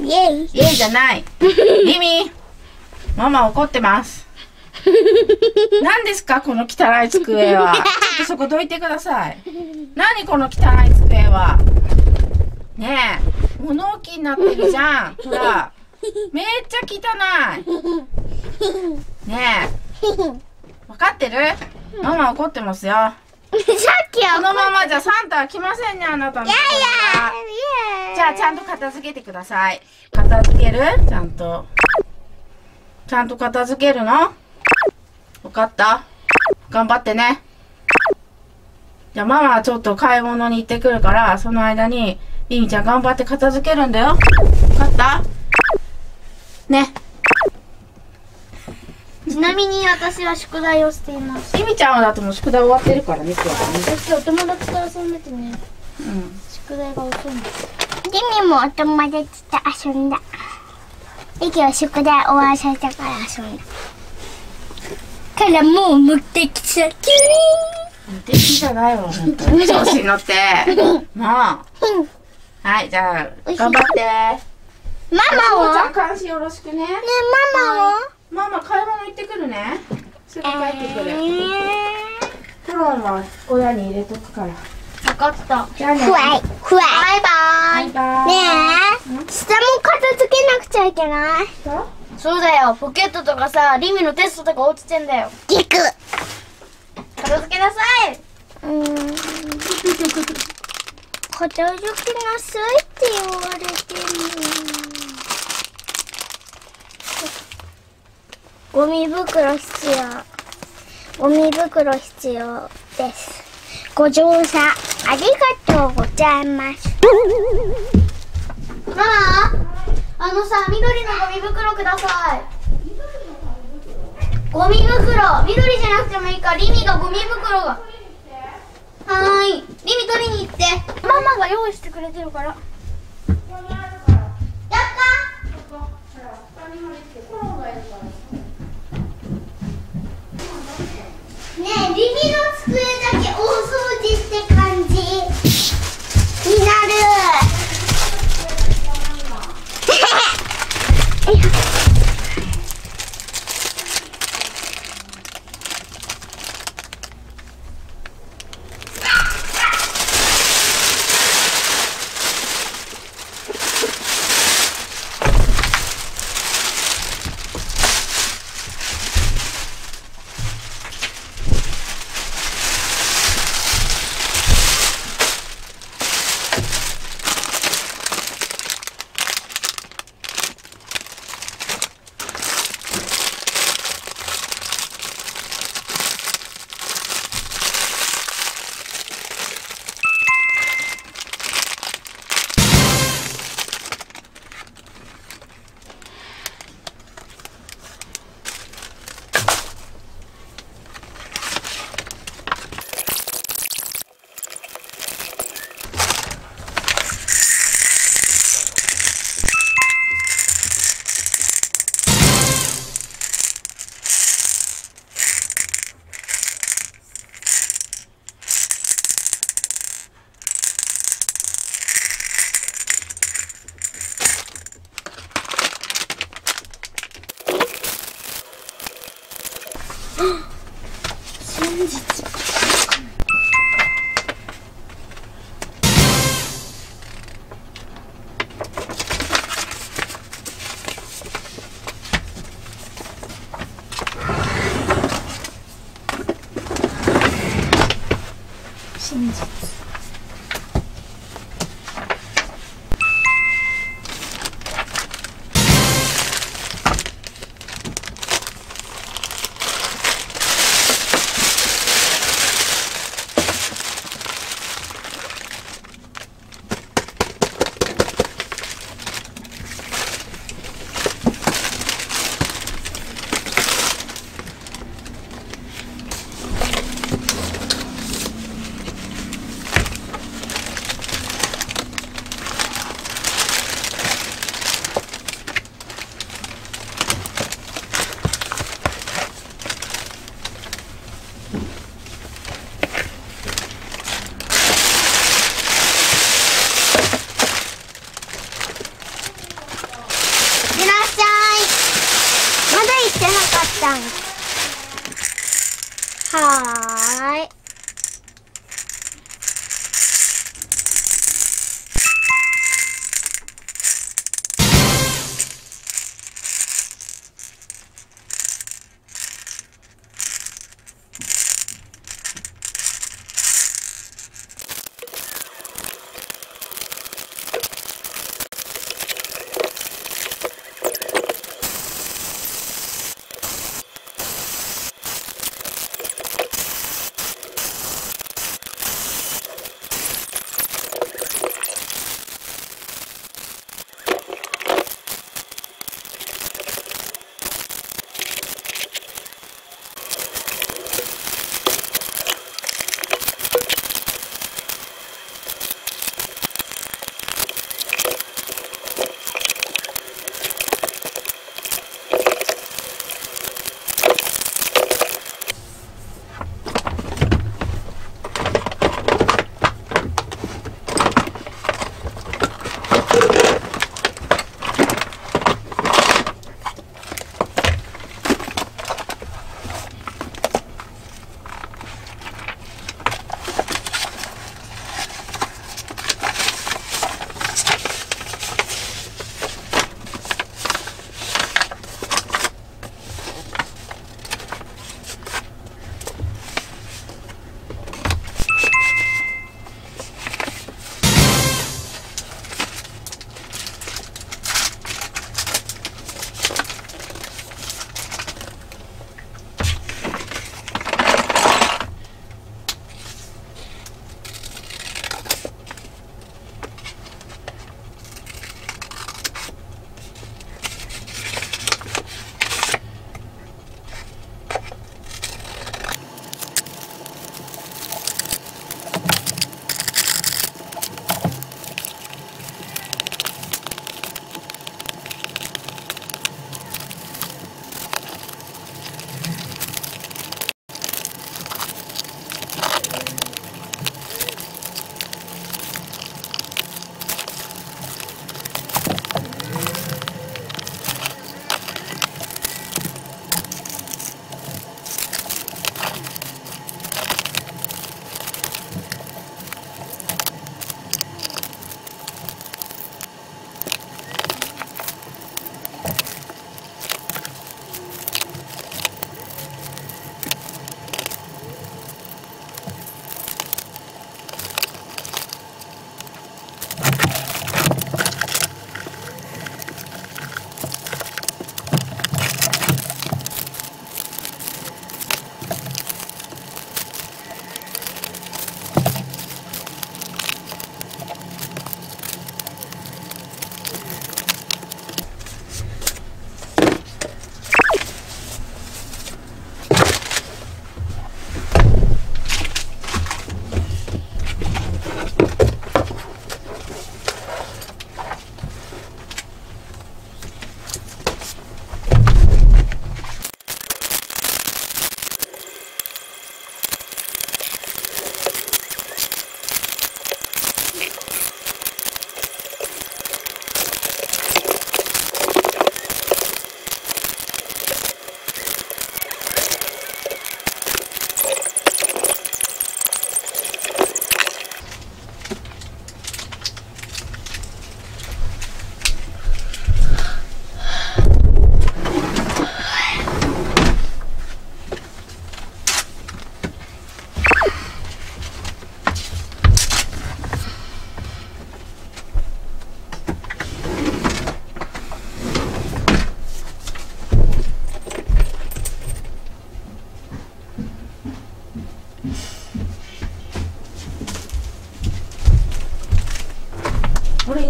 イエイ。 イエイじゃない。リミ、ママ怒ってます。何ですかこの汚い机は。ちょっとそこどいてください。何この汚い机は。ねえ、物置になってるじゃん。ほら、めっちゃ汚い。ねえ、わかってる？ママ怒ってますよ。 さっきはこのままじゃサンタは来ませんね、あなたのところには。じゃあちゃんと片付けてください。片付ける？ちゃんと片付けるの？わかった？頑張ってね。じゃあママはちょっと買い物に行ってくるから、その間にリミちゃん頑張って片付けるんだよ。わかった？ね。 ちなみに私は宿題をしています。 リミちゃんはだってもう宿題終わってるからね、今日はね。 私お友達と遊んでてね。 うん。 宿題が遅いんです。リミもお友達と遊んだ。リキは宿題終わらせたから遊んだ。からもう目的地だ。 無敵じゃないわ、ほんとに。調子に乗って。もう。はい、じゃあ、頑張って。 ママは？ ちゃん監視よろしくね。 ねえ、ママは？ ママ買い物行ってくるね。すぐ帰ってくる。コロンは親に入れとくから。 分かった。 じゃあね。 ふわい。ふわい。バイバイ。 バイバイ。 ねえ、下も片付けなくちゃいけない。そうだよ。ポケットとかさ、リミのテストとか落ちてんだよ。ギク。片付けなさい。片付けなさいって言われてる。ゴミ袋必要。ゴミ袋必要です。ご乗車ありがとうございます。ママ、緑のゴミ袋ください。ゴミ袋、緑じゃなくてもいいから、リミがゴミ袋が。はーい、リミ取りに行って。ママが用意してくれてるから。やったねえ、リミの机だけ大掃除って感じになる。真実。真実。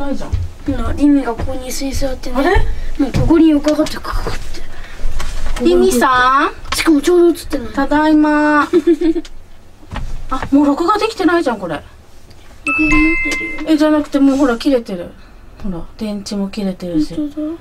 ないじゃん。 リミがここに椅子に座ってね。 あれ？ もうここに伺ってかかって。 リミさん？ しかもちょうど映ってない。 ただいま。あ、もう録画できてないじゃんこれ。 録画持ってるよ。 じゃなくてもうほら切れてる。ほら電池も切れてるし。 本当だ。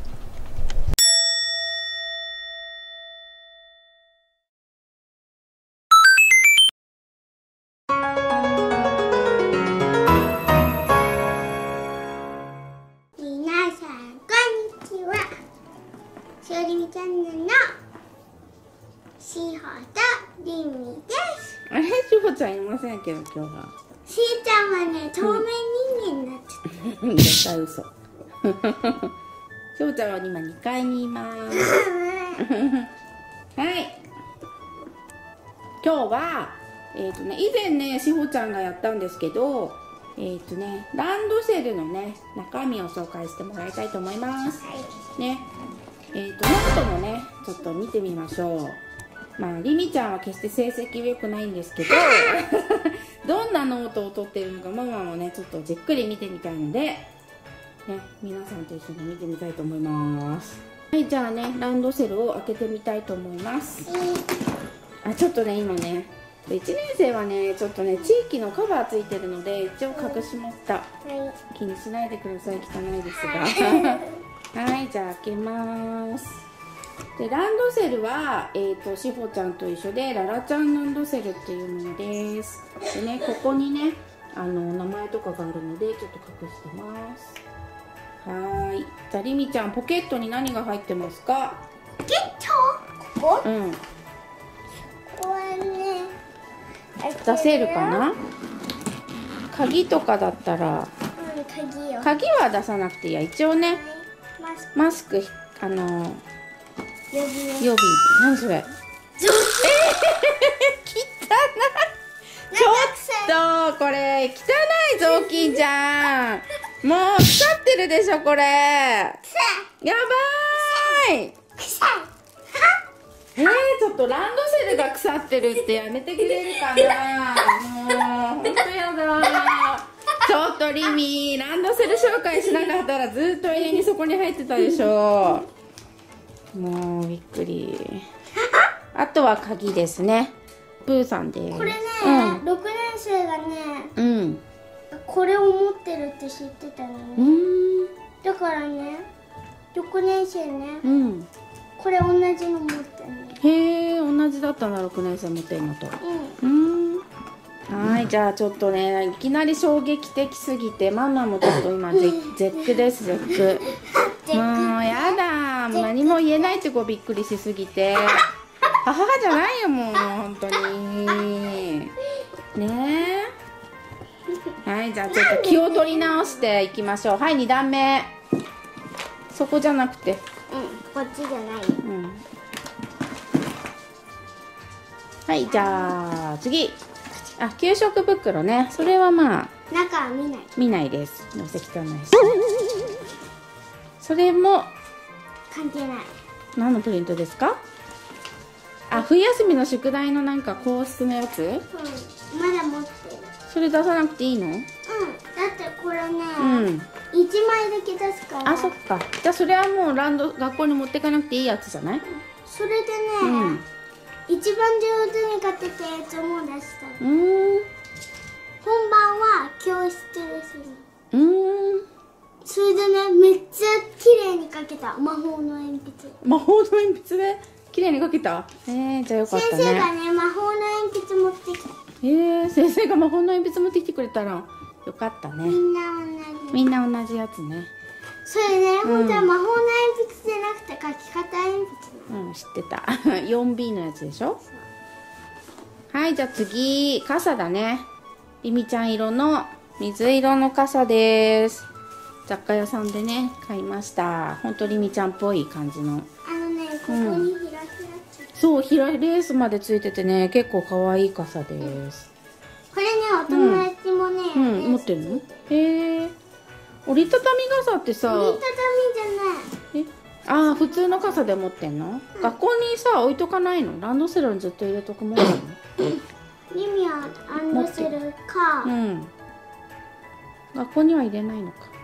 皆さんこんにちは。しおりみチャンネルのしほとりみです。 あれ、しほちゃんいませんけど今日は。 しーちゃんはね、透明人間になっちゃった。 絶対嘘。しほちゃんは今2階にいます。はい。今日は以前ねしほちゃんがやったんですけど、ランドセルのね中身を紹介してもらいたいと思います。ね。ノートもねちょっと見てみましょう。まありみちゃんは決して成績は良くないんですけどどんなノートを取ってるのかママもねちょっとじっくり見てみたいので、ね、皆さんと一緒に見てみたいと思います。はい、じゃあねランドセルを開けてみたいと思います。あ、ちょっとね今ね1年生はねちょっとね地域のカバーついてるので一応隠しました。気にしないでください、汚いですがはい、じゃあ開けます。でランドセルはしほちゃんと一緒でララちゃんランドセルっていうものです。でねここにね名前とかがあるのでちょっと隠してます。はい、じゃありみちゃんポケットに何が入ってますか？ ポケット？ここ？ うん。 ここはね、 出せるかな？鍵とかだったら、 鍵よ。 鍵は出さなくていいや。一応ねマスク予備。何それ？汚い。ちょっとこれ汚い雑巾じゃん。もう腐ってるでしょこれ。やばーい。ちょっとランドセルが腐ってるってやめてくれるかな。もうほんとやだ。ちょっとリミランドセル紹介しなかったらずっと永遠にそこに入ってたでしょ。もうびっくり。あとは鍵ですね。プーさんです。 これね、6年生がね、これを持ってるって知ってたのね。だからね、6年生ね、これ同じの持ってるね。 へえ、同じだったな、6年生持ってるのと。はい、じゃあちょっとねいきなり衝撃的すぎてママもちょっと今絶句です。絶句。もうやだ、何も言えないってこうびっくりしすぎて母じゃないよもう本当にねえ。はい、じゃあちょっと気を取り直していきましょう。はい、2段目。そこじゃなくてこっちじゃない。 はい、じゃあ次。あ、給食袋ね。それはまあ中は見ないです。どうせ汚いし。それも関係ない。 何のプリントですか？あ、冬休みの宿題のなんか皇室のやつ？ まだ持ってる。 それ出さなくていいの？ だってこれね、1枚だけ出すから。 あ、そっか。じゃあそれはもう学校に持ってかなくていいやつじゃない？ それでね、一番上手に書けたやつをもう出したの。本番は教室でする。それでね、めっちゃ綺麗に書けた。魔法の鉛筆。 魔法の鉛筆で綺麗に書けた？じゃあよかったね。 先生がね、魔法の鉛筆持ってきた。 先生が魔法の鉛筆持ってきてくれたらよかったね。みんな同じやつね。 それね、本当は魔法の鉛筆じゃなくて書き方鉛筆。 知ってた。4B のやつでしょ。はい、じゃあ次傘だね。りみちゃん色の水色の傘です。雑貨屋さんでね買いました。ほんとりみちゃんっぽい感じの。 ここにひらひらそう、レースまでついててね、結構可愛い傘です。 これね、お友達もね、 持ってるの？折りたたみ傘ってさ、 折りたたみじゃない。 普通の傘で持ってんの？学校にさ置いとかないの？ランドセルにずっと入れとくもんなの？ リミはランドセルか。 学校には入れないのか。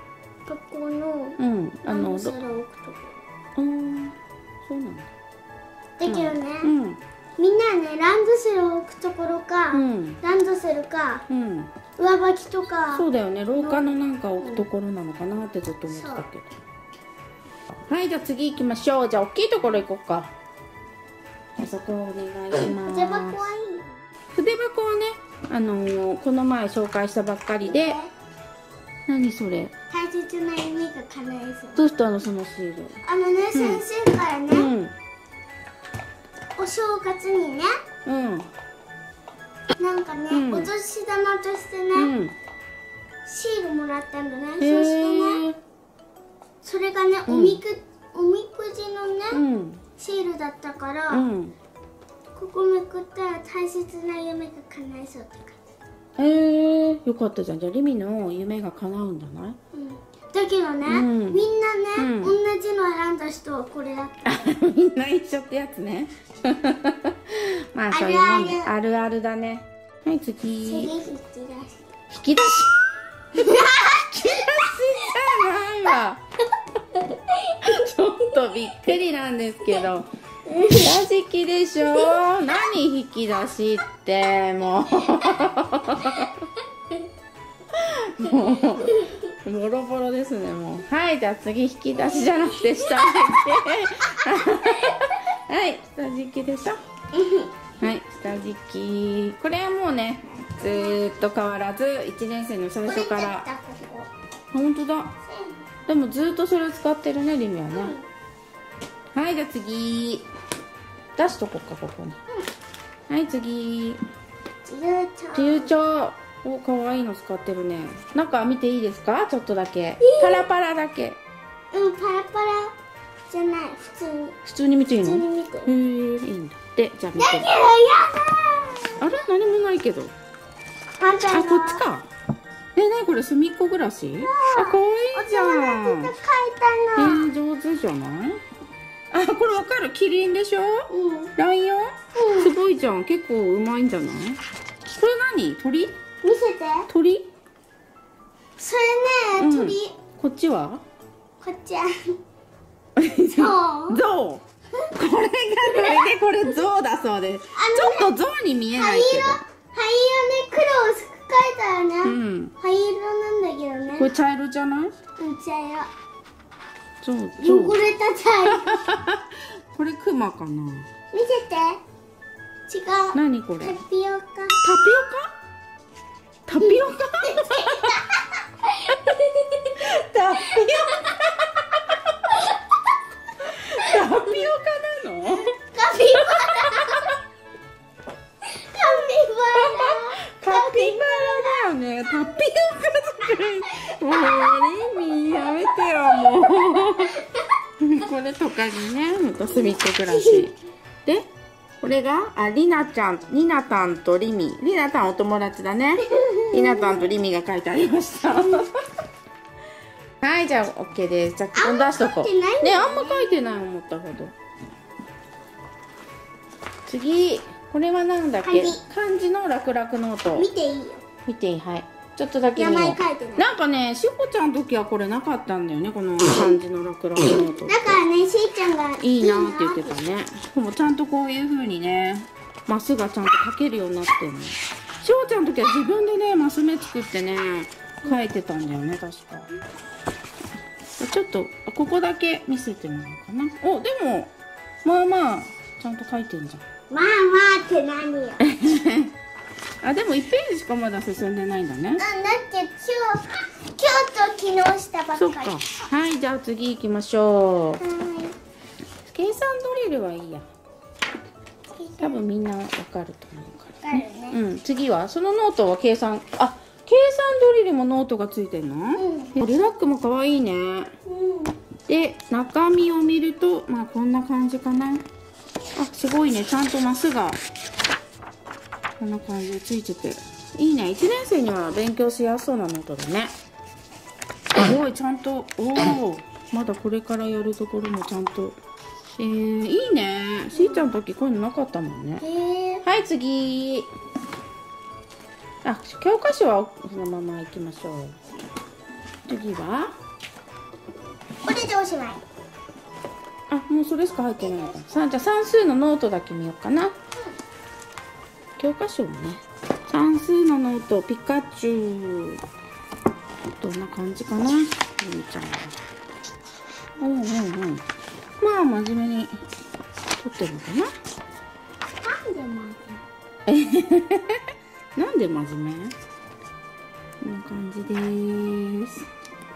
学校のうん、 ランドセルを置くとこ。 そうなんだ。 だけどね、 うん、 みんなね、ランドセルを置くところか、 うん、 ランドセルか、 うん。 上履きとか。 そうだよね、廊下のなんか置くところなのかなってずっと思ってたけど。はい、じゃあ次行きましょう。じゃあ大きいところ行こうか。あそこお願いします。 筆箱はいい。 筆箱はね、この前紹介したばっかりで。何それ？ 大切な夢が叶えそう。 どうしたのそのシール？ 先生からね、 うん、 お正月にね、 うん、 なんかね、 うんお年玉としてね、 うん。 シールもらったんだね。そへしてね、それがね、 うんおみくじのね、 うん、 シールだったから、 うん。 ここめくったら大切な夢が叶えそうって感よかったじゃん。じゃあリミの夢が叶うんじゃない？ じ。だけどね、 うんみんなね、 うん同じの選んだ人はこれだった。 みんな一緒ってやつね。まあそういうもんね。あるあるだね。はい次。 次引き出し。 引き出し。引き出しじゃないわ。ちょっとびっくりなんですけど。下敷きでしょ。何引き出しってもう。もうボロボロですねもう。はい、じゃあ次引き出しじゃなくて下敷き。はい下敷きでしょ。はい下敷き。これはもうねずーっと変わらず1年生の最初から。本当だ。でもずーっとそれを使ってるねリミはね。はいじゃあ次出しとこうかここに。はい次。自由帳。お可愛いの使ってるね。中見ていいですか？ちょっとだけ。パラパラだけ。 パラパラじゃない、普通に。 普通に見ていいの？ 普通に見て。 へえ、いいんだ。で、じゃあ見て。 だけどあれ何もないけど。 反対あ、こっちか。何これ隅っこ暮らし？あ、可愛いじゃん。 書いたの。 上手じゃない？あ、これわかる。キリンでしょ？ライオン？すごいじゃん。結構うまいんじゃない？これ何？鳥？ 見せて。 鳥？ それね、鳥。 こっちは？ こっちは。 ゾウ。これがこれでこれゾウだそうです。ちょっとゾウに見えないけど。 灰色ね、黒を描いたらね。灰色なんだけどね。 これ茶色じゃない？ 茶色。 ゾウ。 汚れた茶色。 これクマかな？ 見せて。違う。 何これ？ タピオカ。 タピオカ？タピオカ？タピオカなの？ カピバラ。 カピバラだよね。タピオカ作る。もうリミやめてよもう。これトカゲね。ほんと隅っこ暮らし。で、これがリナちゃん、リナタンとリミ。リナタンお友達だね。リナタンとリミが書いてありました。はい、じゃあ OK です。じゃあここ出しとこう。ね、あんま書いてない思ったほど。次、これはなんだっけ？漢字の楽々ノート。 見ていいよ。 見ていい。はい。ちょっとだけ見よう。 名前書いてない。 なんかね、しほちゃんの時はこれなかったんだよね、この漢字の楽々ノート。 だからね、しーちゃんがいいなって言ってたね。でもちゃんとこういう風にね、マスがちゃんと書けるようになってるの。しほちゃんの時は自分でね、マス目作ってね、書いてたんだよね、確か。ちょっとここだけ見せてもらおうかな。お、でもまあまあちゃんと書いてんじゃん。 まあまあって何よ。 あ、でも1ページしかまだ進んでないんだね。 だって今日と昨日したばっかり。 そっか。はい、じゃあ次行きましょう。計算ドリルはいいや。多分みんなわかると思うからね。うん、次はそのノートは計算、計算ドリルもノートがついてるの？リラックも可愛いね。で、中身を見ると、まあこんな感じかな。あ、すごいね。ちゃんとマスがこんな感じでついてていいね。1年生には勉強しやすそうなノートだね。すごいちゃんと、おお、まだこれからやるところもちゃんと、いいね。しーちゃんの時こういうのなかったもんね。はい、次。あ、教科書はそのまま行きましょう。次はこれでおしまい。 あ、もうそれしか入ってないのか。じゃあ算数のノートだけ見ようかな。教科書もね。算数のノート、ピカチュウ。どんな感じかな、ゆみちゃんは。まあ真面目に撮ってるのかな。なんで真面目？こんな感じです。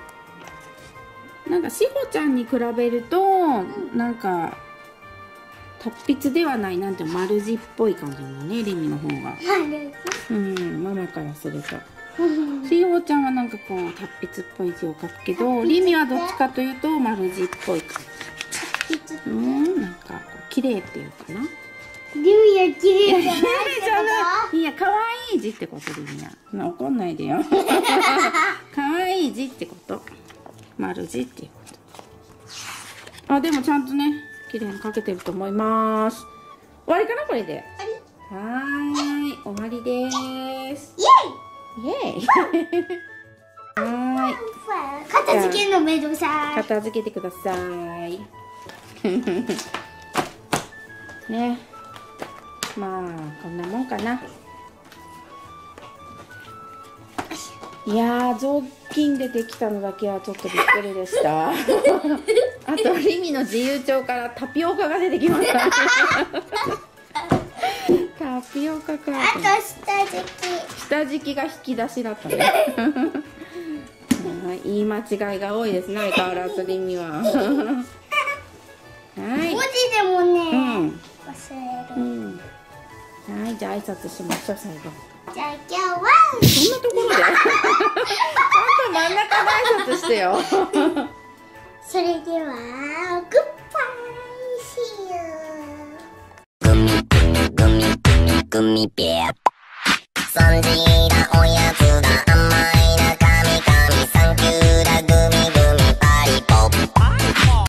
なんかしほちゃんに比べると、なんか達筆ではない、なんて丸字っぽい感じなのね、りみの方が。ママからすると。しほちゃんはなんかこう達筆っぽい字を書くけど、りみはどっちかというと丸字っぽい感じ。なんかこう綺麗っていうかな。 りみは綺麗じゃないってこと？ いや、可愛い字ってことでいいや。怒んないでよ。可愛い字ってこと。丸字っていうこと。あ、でもちゃんとね、綺麗に書けてると思います。終わりかな、これで。はーい、終わりです。イエイ。イエイ。はーい。 片付けるのめんどくさい。 片付けてください。ね。まあこんなもんかな。いやー、雑巾でできたのだけはちょっとびっくりでした。あとりみの自由帳からタピオカが出てきました。タピオカか。 あと下敷きが引き出しだったね。言い間違いが多いですね、相変わらずりみは。はい。 文字でもね、忘れる。 はい、じゃあ挨拶しましょう、最後。 じゃあ今日はそんなところでちゃんと真ん中で挨拶してよ。 それではグッバイシーユー。 グミベア3時だおやつ